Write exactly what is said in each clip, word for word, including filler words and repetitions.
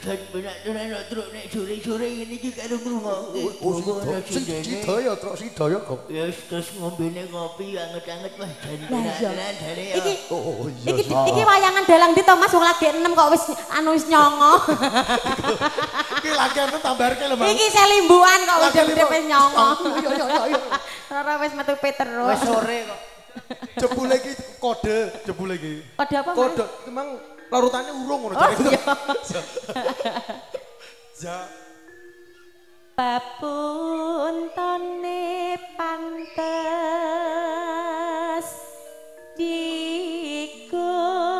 kan benak tenan truk nek sore-sore ngene iki karo ngrungokke. Sida ya truk sida ya kok. Ya terus ngombene kopi anget-anget wah jane Lah iya. tenan jane ya. Iki Oh iya. iki iki wayangan dalang di Thomas wong lagi enam kok wis anu wis nyongo. Iki lagi anu tambarke lho, Bang. Iki selimbuan kok Lagi udah udah limbu. wis nyongo. Iya iya iya iya. Ora wis metu terus. Wis sore kok. Jebule iki kode, jebule iki. Kode apa, Mas? Kode emang larutannya urung ngono Oh, jare. iya. Ja. Papuntone pantes digo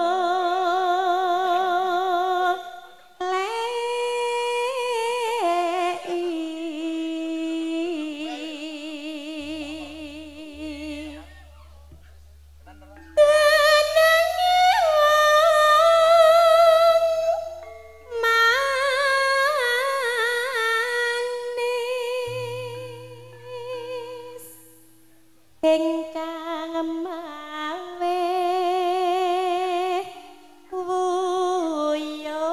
ingkang mawe wuyo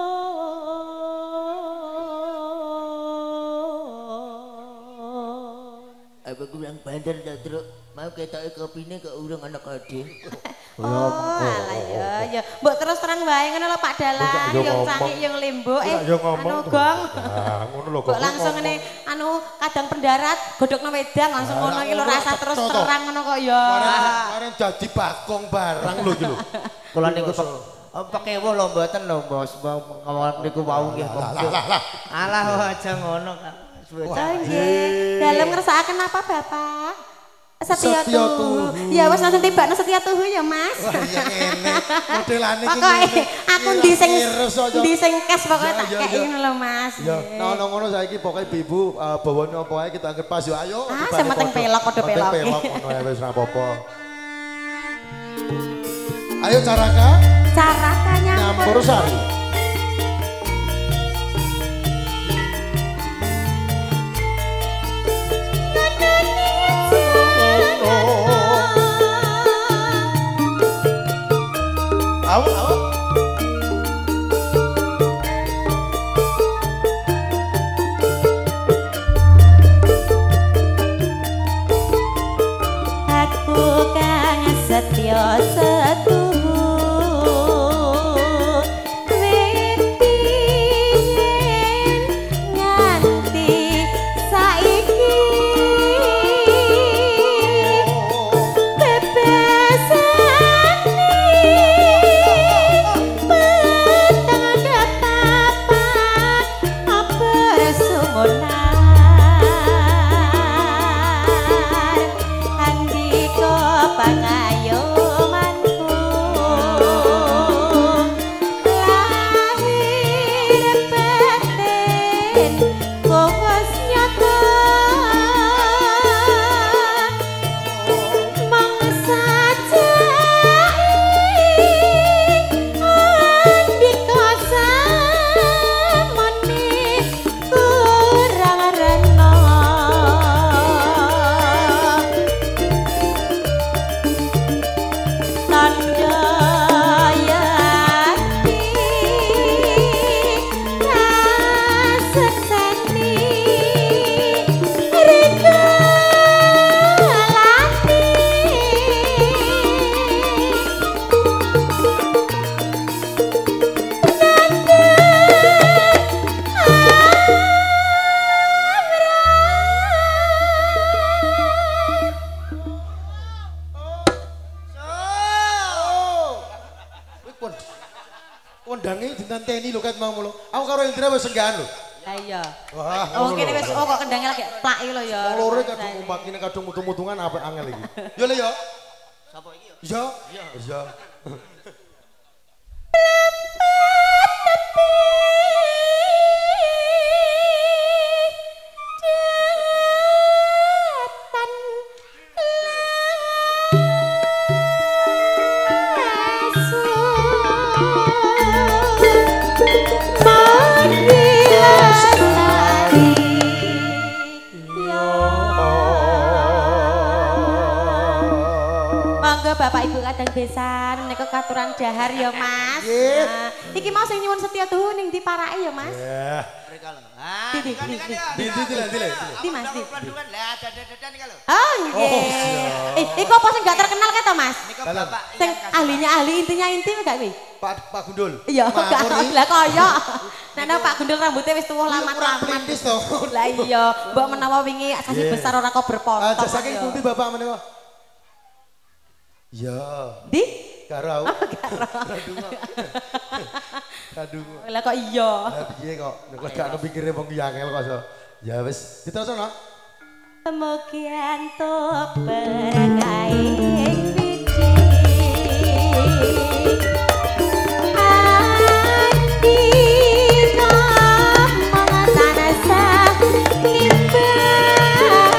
Apa kurang bandar ta truk. Mau ketoke kopine kok urung ana kode. oh alah ya ya mbok terus terang wae ngono lho Pak Dalang Yo yang ngomong. canggih yang limbo eh Yo ngomong anu tuh. gong Nah, ngono lho kok. kok langsung ngene anu kadang pendarat godhokno wedang langsung ngono iki lho rasa terus terang ngono kok ya Kemarin dadi bakong barang lho iki lho. Kula niku pekewo lho mboten lho Bos. Ngomong niku wau nggih. Alah aja ngono Kak. Oh, nggih. Dalem ngersakaken apa Bapak? Setia Setia tuhu. tuhu. Ya wis langsung tibakno setia tuhu ya Mas. Wah iya ngene. Modelane iki. Pokoke aku ndi sing Ngiris aja. ndi sing kes pokoke Ya, tak ya, kei ya. ngono lho Mas. Ya, nah ono ngono saiki pokoke ibu uh, bawane apa ae kita anggap pas yo ayo. Ah, dibanding sementing podo. pelok, podo Penting pelok. pelok ngono ae wis ora apa-apa. Ayo Caraka Cara nyampur sari. Awu awu. Aku kang setya setuhu wit biyen nganti saiki bebasane petang dapapan apa sumunar andika pangayomanku lahir batin kos nyata mangsa jai andika samane kurang rena tanda yati kasekseni rika lati Kondange ditenteni lho ket mau lho. Aku karo Indra wis senggahan lho. lah iya Wah, oh ngono kene lho. wis oh kok kendangnya lagi plak iki lho ya Wong loro kadung umpat kene kadung mutu-mutungan apik angel iki. Yo le yo. Sapa iki yo? Yo. Yo. Jatan lesu Mandilasari Ya Monggo Bapak Ibu kadang besan menika katuran dahar ya Mas. Nah, iki mau sing nyuwun setya tuhu ning ndi parake ya Mas. Ya. Mriko lho. Ah, Di, di, kan di, kan di. ya. Di, di, di, di, di. Di, Mas, di. Lah dadan-dadan iki lho. Oh nggih. Eh, iku apa sing gak terkenal keto Mas? Niku Bapak Sing ahlinya ahli intinya inti gak kuwi? Pak Pak Gundul. Iya, gak lah kaya. Nek Pak Gundul rambutnya wis tuwuh Kurang lamat-lamat. perintis to. Lah iya, mbok menawa wingi sasi besar ora kok berpontok. Aja saking pundi Bapak menika? Ya. Di? Karo. Karo. Aduh. Lah kok iya. Lah piye kok nek gak kepikire wong ki angel kok so. Ya wis, diterusono. Mugian tok berkaing biji ati ngomong tanasa limbang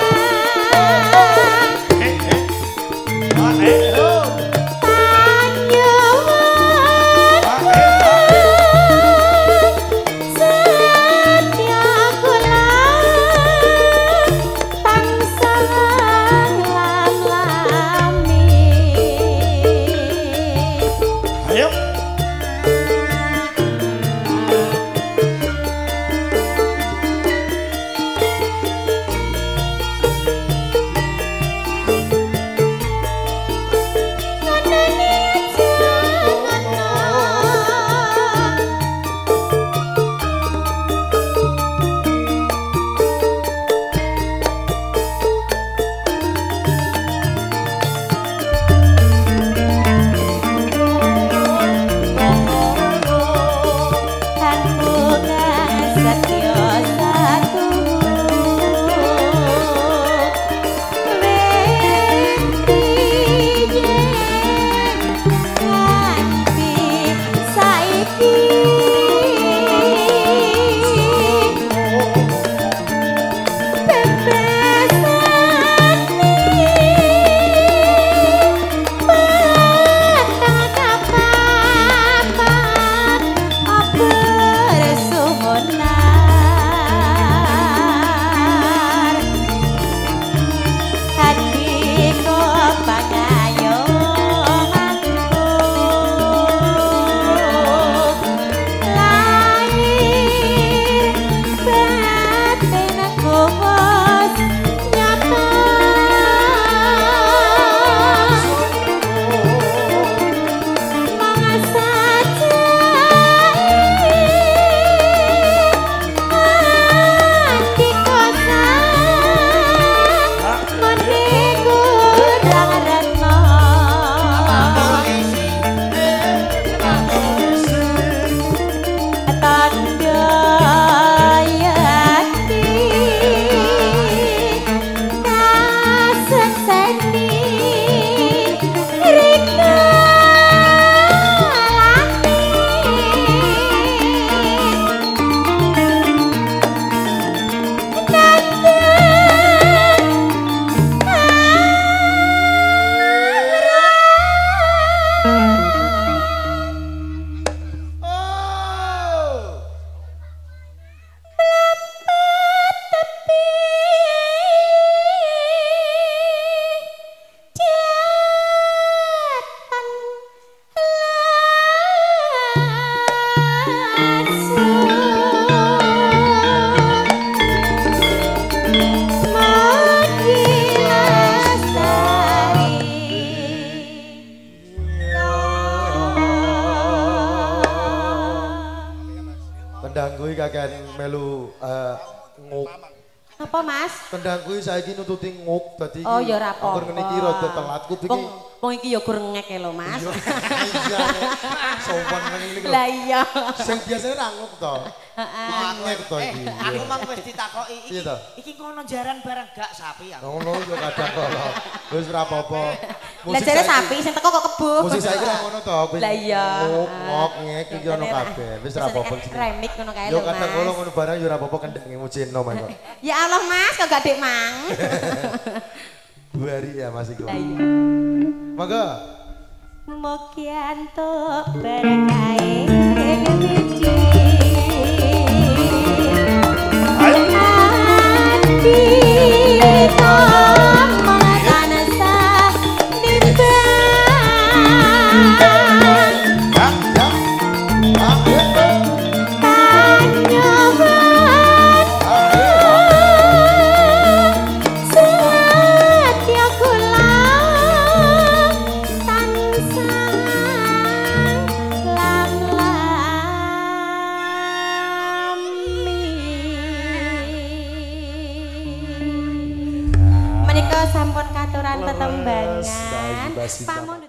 Apa Mas? Kendang kuwi saiki nututi nguk dadi oh, ya ora apa-apa. Angger ngene iki rada telat ku iki. Wong iki ya gur ngek lho Mas. Iya. Sopan ngene iki lho. Lah iya. Sing biasane ra nguk to. Heeh. Ngek to iki. Aku mang wis ditakoki iki. Iya to? Iki kono jaran barang gak sapi ya. Ngono yo kadang kala. Wis ora apa-apa. Lah jare sapi sing teko kok kebo. Musik saiki ra ngono to. Lah iya. Nguk, ngok, ngek iki ono kabeh. Wis ora apa-apa. Remik ngono kae lho. Yo kadang kala ngono barang yo ora apa-apa kendenge mujino man kok. Ya Allah Mas, kok gak dek mang. Dua hari ya Mas iku. Lah iya. Monggo. Mokian tok berkae biji. Ati tok makan sa nimbang. sampun katuran tetembangan. Basi-basi. Pamun